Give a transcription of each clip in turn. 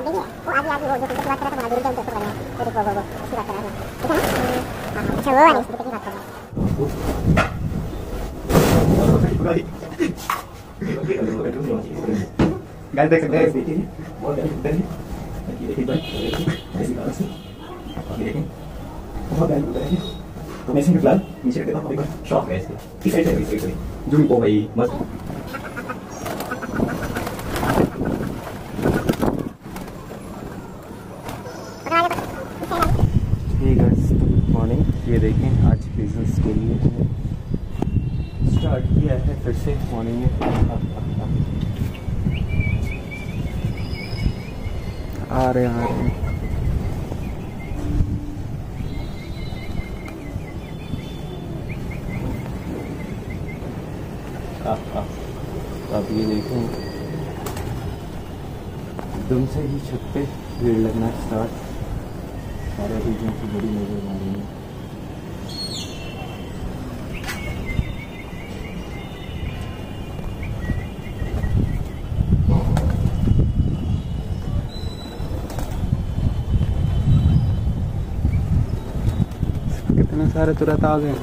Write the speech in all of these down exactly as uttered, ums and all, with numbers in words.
वो आगे आगे वो जो तुमसे बात कर रहा था वहां दूर जाऊं तो करना वो देखो वो वो उसकी बात कर रहा था ठीक है ना। हां अच्छा वो वाली इसकी बात कर रहा गाइस देख सकते हैं देखिए बहुत बेहतर है देखिए भाई ऐसी बात है देखिए बहुत बेहतर है तो मैं इसमें फिलहाल नीचे रख देता हूं एक बार शॉट है इसके इस साइड से इस साइड से जूम को भाई मस्त। Hey guys good morning. ये देखें आज बिजनेस के लिए स्टार्ट किया है फिर से मॉर्निंग में। आ रहे आ रहे अब ये देखें एकदम से ही छत पे भीड़ लगना स्टार्ट। सारे रीजन की बड़ी नजर आ रही है। कितने सारे तुरंत आ गए।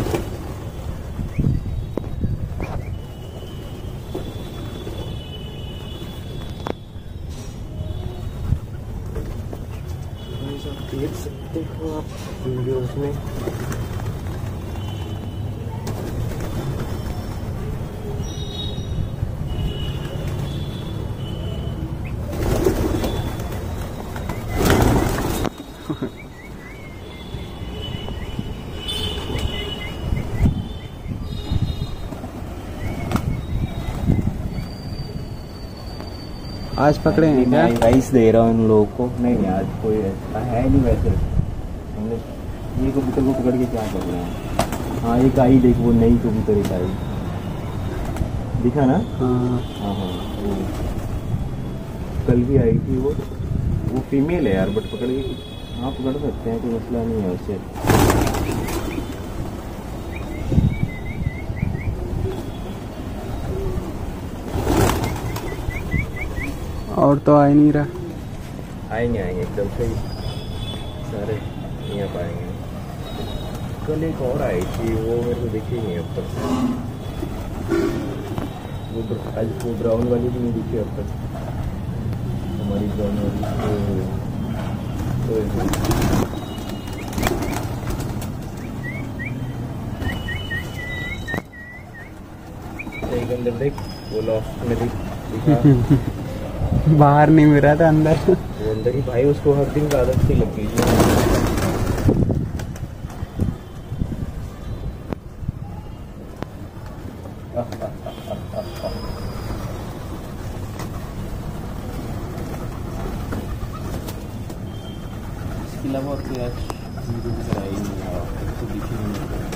देख सकते हो आप वीडियोस में आज पकड़े हैं क्या? राइस दे रहा हूँ इन लोगों को। नहीं नहीं आज कोई ऐसा है नहीं वैसे। हमने ये कबूतर को पकड़ के क्या करना है। हाँ एक आई देख वो नई कबूतर एक आई दिखा ना। हाँ हाँ हाँ वो कल भी आई थी वो वो फीमेल है यार बट पकड़ के हाँ पकड़ सकते हैं कोई मसला नहीं है उससे। और तो आ ही नहीं रहा। आएंगे आएंगे एकदम सही सारे यहाँ पाएंगे। कल एक और आई थी वो मेरे को दिखी नहीं अब तक। वो आज वो ब्राउन वाली भी नहीं दिखी अब तक हमारी ब्राउन वाली। तो एक अंदर देख वो लॉफ्ट में दिख दिखा बाहर नहीं मिल रहा था अंदर। वो अंदर ही भाई उसको हर दिन का आदत सी लगी है। इसके अलावा और कोई आज वीडियो भी कराई नहीं है तो दिखी नहीं।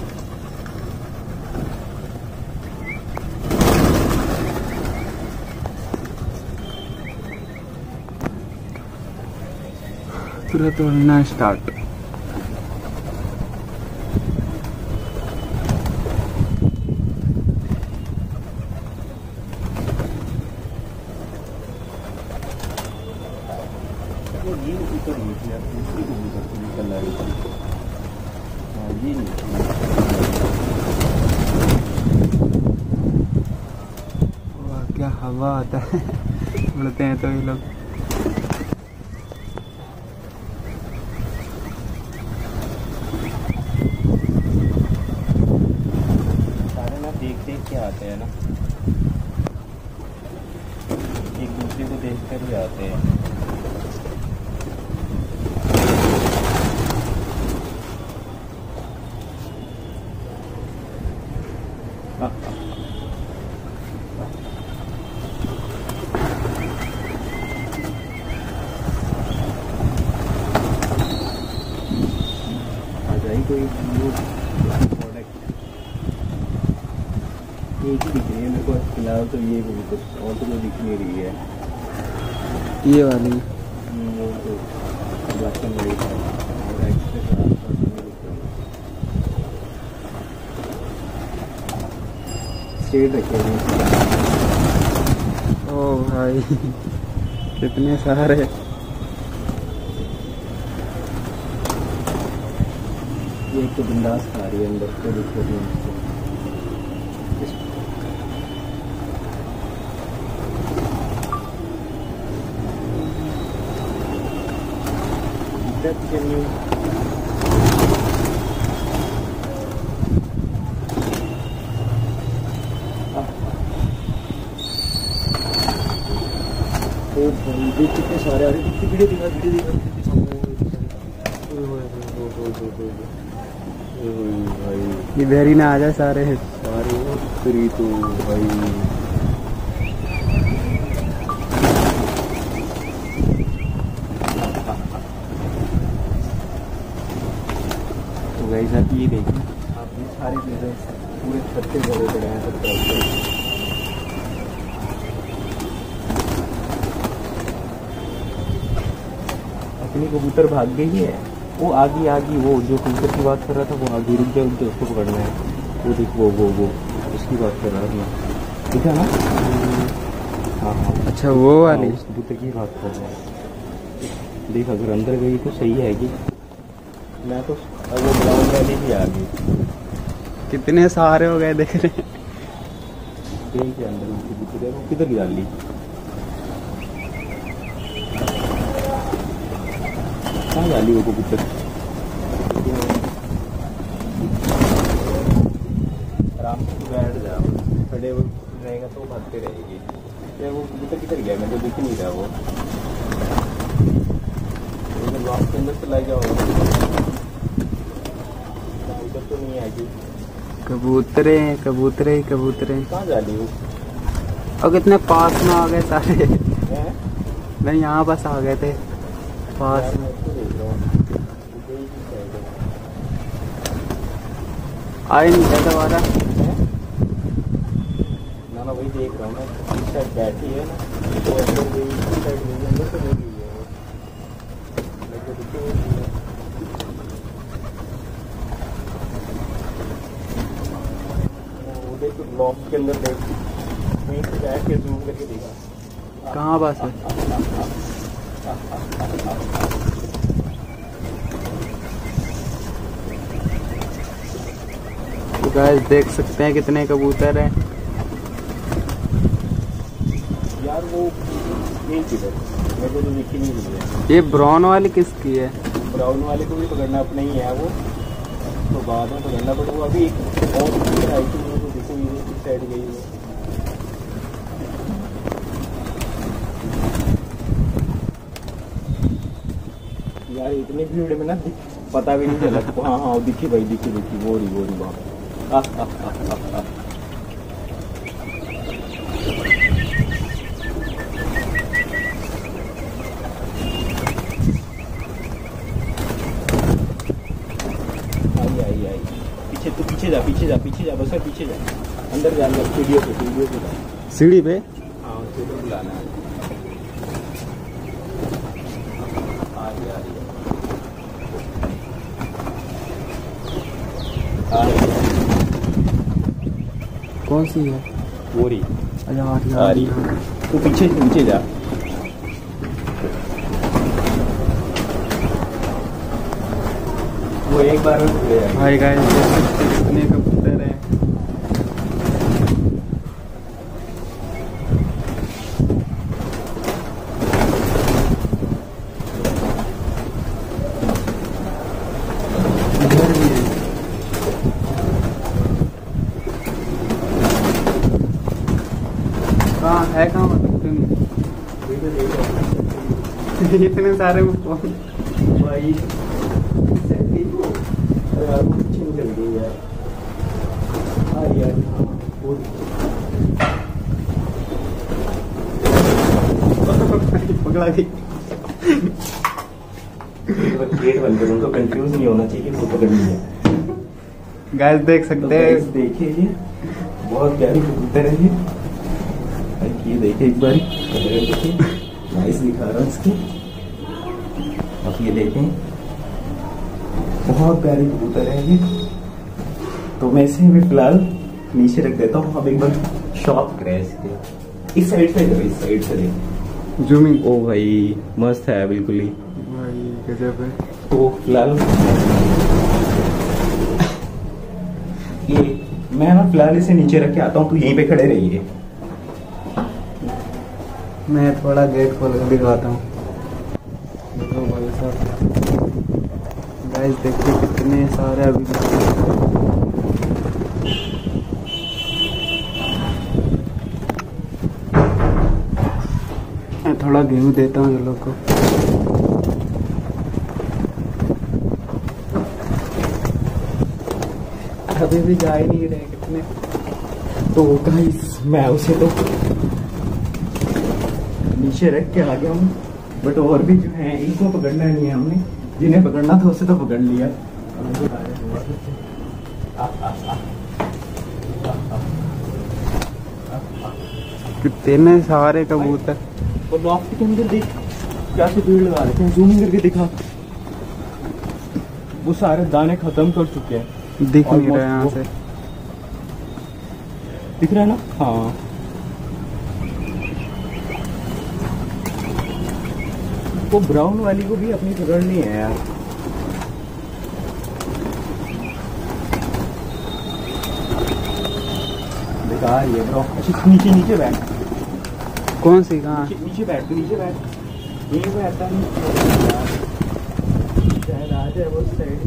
तुरंत उड़ना स्टार्ट। ये ऊपर नहीं थी यार दूसरी को ऊपर से निकल रही थी। हाँ ये नहीं वाह क्या हवा आता है उड़ते हैं तो ये लोग। देख देख के आते हैं ना एक दूसरे को देख कर ही आते हैं। आ जाए कोई प्रोडक्ट एक ही दिख रही है मेरे को फिलहाल तो ये कबूतर और तो कोई दिख नहीं रही है। ये वाली वो तो ब्लैक एंड वाइट है और एक्स्ट्रा स्टेट रखे हुए हैं। ओ भाई कितने सारे ये एक तो बिंदास खा रही है अंदर को देखो भी can you ओ भाई कितने सारे आ रहे हैं वीडियो दिखा वीडियो दिखा ये बेरी ना आ जाए सारे सारे फ्री तो भाई वैसा कि ये देखिए आप ये सारे चीज़ें पूरे छत्ते बड़े बड़े हैं सब तरफ अपनी कबूतर भाग गई है वो आगे आगे वो जो कबूतर की बात कर रहा था वो आगे रुक जाए रुक जाए उसको पकड़ना है वो देख वो वो वो उसकी बात कर रहा था ठीक है ना हाँ हाँ अच्छा वो वाली उस कबूतर की बात कर रहा है देख अगर अंदर गई तो सही है कि मैं तो अब वो ब्राउन वाली भी आ गई कितने सारे हो गए देख रहे हैं ट्रेन के अंदर उनकी कबूतर है वो किधर डाल ली कहाँ डाली वो कबूतर आराम से बैठ जाओ खड़े वो रहेगा तो भागते रहेगी क्या वो कबूतर किधर गया मेरे को दिख नहीं रहा वो लॉक के अंदर चला जाओ उधर तो नहीं आएगी कबूतरे कबूतरे कबूतरे कहाँ जा रही हो और कितने पास में आ गए सारे हैं? मैं यहाँ पास आ गए थे पास यार, में मैं तो देख रहा हूँ। इधर ही की साइड है। आए नहीं था दोबारा हैं? ना ना वही देख रहा हूँ मैं इस साइड बैठी है ना तो अंदर गई इस साइड गई अंदर तो नहीं गई है वो मेरे को दिखी नहीं है। वो देख तो ब्लॉक के अंदर देख वहीं से बैठ के जूम करके देखा कहाँ पास है तो गाइस देख सकते हैं कितने कबूतर हैं यार वो यही किधर मेरे को तो दिखी नहीं रही है ये ब्राउन वाली किसकी है ब्राउन वाले को भी पकड़ना अपना ही है वो तो बाद में पकड़ना पड़ेगा वो अभी और आई थी वो तो दिखो ये किस साइड गई वो यार इतनी भीड़ में ना पता भी नहीं चला हाँ हाँ दिखी भाई दिखी दिखी वो रही वो रही वहाँ आई आई आई पीछे तो पीछे जा पीछे जा पीछे जा बस पीछे जा अंदर जा अंदर सीढ़ियों पे सीढ़ियों पे जा सीढ़ी पे हाँ सीढ़ियों पे लाना है आ गया आ गया कौन सी है वो रही अरे यार आ रही तू पीछे पीछे जा वो एक बार में पूरे आएगी। भाई गाइस देख सकते हैं कितने कबूतर हैं इधर भी है कहाँ है कहाँ मतलब इतने सारे भाई अरे यार वो पीछे निकल गई यार हाँ यार वो पकड़ा गई गेट बंद करूँ तो कंफ्यूज नहीं होना चाहिए वो पकड़नी है गाइस देख सकते हैं तो देखिए ये बहुत प्यारी कबूतर है ये ये देखिए एक बार देखिए नाइस दिखा रहा हूँ इसकी अब ये देखें बहुत प्यारी कबूतर है ये तो मैं इसे भी फिलहाल नीचे रख देता हूँ अब एक बार शॉप करें इसके इस साइड से करो इस साइड से देखें जूमिंग ओ भाई मस्त है बिल्कुल ही भाई गजब है तो फिलहाल ये मैं ना फिलहाल इसे नीचे रख के आता हूँ, तो यहीं पे खड़े रहिए। मैं थोड़ा गेट खोल कर दिखाता हूँ। देखो भाई साहब, गाइस देखिए कितने सारे अभी मैं थोड़ा गेहूँ देता हूँ ये लोग को। अभी भी जा ही नहीं रहे कितने। तो गाइस मैं उसे तो नीचे रख के आ गया हूँ, बट और भी जो है इनको पकड़ना नहीं है हमने, जिन्हें पकड़ना था उसे तो पकड़ लिया। कितने सारे कबूतर। और लॉफ्ट के अंदर देख क्या से भीड़ लगा रखे हैं, जूम करके दिखा। वो सारे दाने खत्म कर चुके हैं, दिख नहीं रहा यहाँ से। दिख रहा है ना? हाँ वो ब्राउन वाली को भी अपनी पकड़नी है यार। बेकार ये ब्रो। अच्छा नीचे नीचे बैठ। कौन सी कहाँ? नीचे, नीचे बैठ तू, नीचे बैठ। यहीं बैठता नहीं शायद आ जाए वो साइड।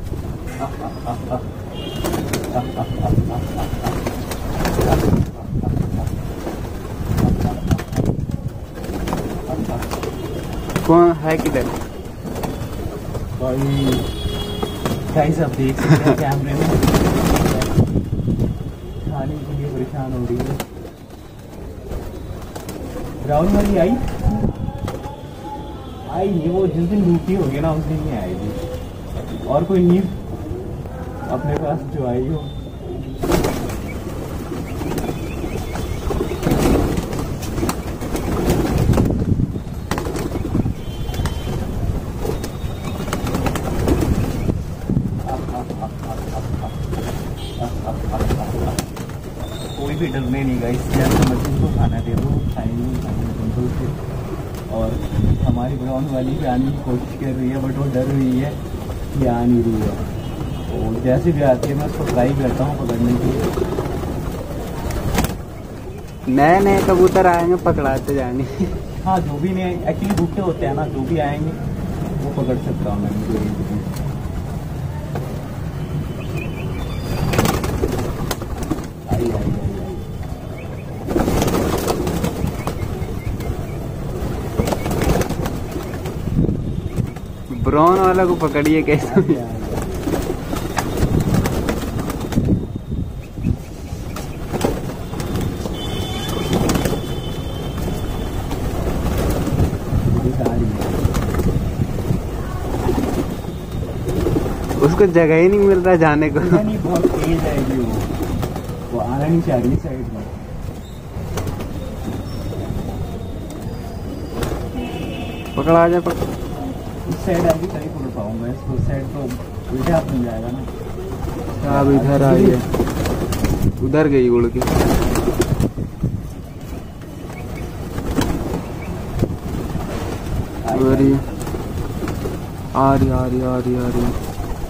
कौन है किधर? भाई गाइस आप देख सकते हैं कैमरे में खाने के लिए परेशान हो रही है। ब्राउन वाली आई आई नहीं, वो जिस दिन ड्यूटी होगी ना उस दिन नहीं आएगी। और कोई न्यू अपने पास जो आई हो। कोई भी डरने नहीं गाइस, जैसे मर्जी को खाना दे दो, खाएंगे खाएंगे कंट्रोल से। और हमारी ब्राउन वाली भी आने की कोशिश कर रही है, बट वो डर रही है कि आ नहीं रही है। तो जैसे भी आती है मैं उसको ट्राई करता हूँ पकड़ने की। नए नए कबूतर आएंगे पकड़ाते जाने। हाँ जो भी नहीं एक्चुअली भूखे होते हैं ना, जो भी आएंगे वो पकड़ सकता हूँ मैं। आई आई आई ब्राउन वाला को पकड़िए कैसे? उसको जगह ही नहीं मिल रहा जाने को। नहीं बहुत तेज आएगी वो वो आना नहीं चाह रही साइड में। पकड़ा जा पकड़। इस साइड आगे तभी पकड़ पाऊंगा इसको, उस साइड तो उल्टा हाथ मिल जाएगा ना। अब इधर आई है, उधर गई उड़ के। आ रही आ रही आ रही आ रही आ रही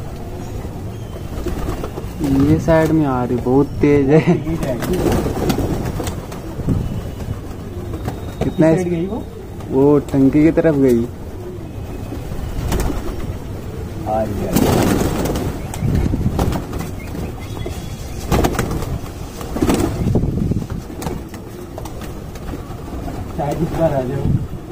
ये साइड में आ रही, बहुत तेज है। कितना साइड गई वो? वो टंकी की तरफ गई। आ रही है। शायद इस बार आ जाओ।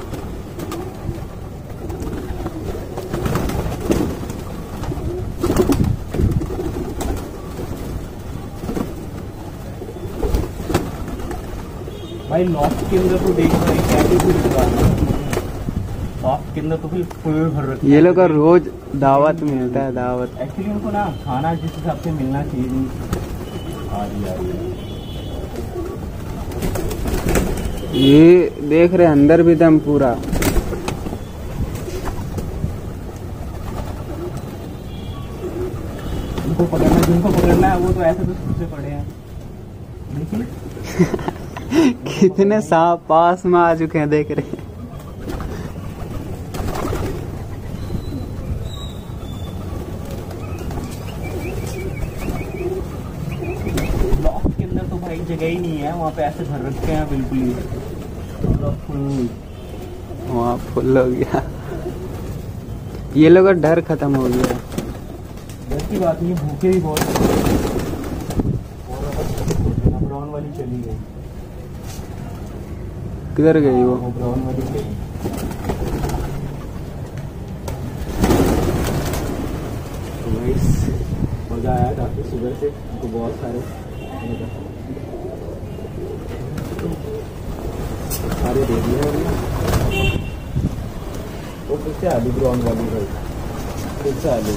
भाई लॉफ्ट के अंदर तो देख रहे क्या लॉफ्ट के अंदर तो फिर फुल भर रखा है। ये लोग का रोज दावत मिलता है, दावत। एक्चुअली उनको ना खाना जिस हिसाब से मिलना चाहिए नहीं। आ रही आ रही ये देख रहे अंदर भी दम पूरा। उनको पकड़ना, जिनको पकड़ना है वो तो ऐसे तो सबसे पड़े हैं। देखिए कितने सांप पास में आ चुके हैं, देख रहे हैं। जगह ही नहीं है वहाँ पे, ऐसे भर रखे हैं बिल्कुल ही पूरा फुल। वहाँ फुल हो गया, ये लोग का डर खत्म हो गया। डर की बात नहीं, भूखे भी बहुत। ब्राउन वाली चली गई। किधर गई वो? वो ब्राउन वाली गई। तो गाइस मज़ा आया काफ़ी सुबह से, हमको बहुत सारे सारे दे दिए हमने। वो फिर से आलू ब्राउन वाली भाई, फिर से आलू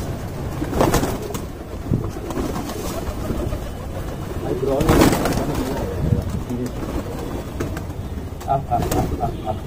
भाई ब्राउन वाली। अब अब अब अब अब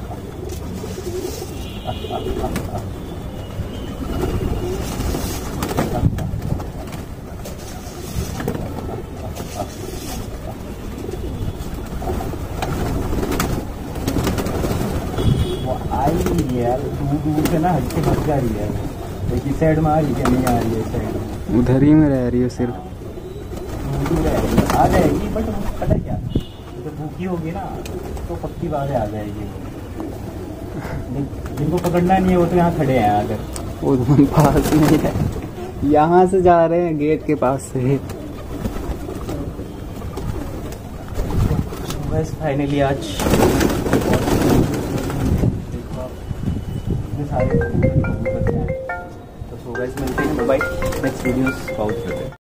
यार दूर दूर से ना हल्के फंस जा रही है, लेकिन साइड में आ रही है, नहीं आ रही है साइड, उधर ही में रह रही है सिर्फ। दूर दूर रह रही है, आ जाएगी बट पता है क्या, तो भूखी होगी ना तो पक्की बात आ जाएगी। जिनको पकड़ना नहीं है वो तो यहाँ खड़े हैं आकर, वो तो पास नहीं है, यहाँ से जा रहे हैं गेट के पास से। बस फाइनली आज सारे तो सो गाइस मिलते हैं, बाय नेक्स्ट वीडियोस पाउच करते हैं।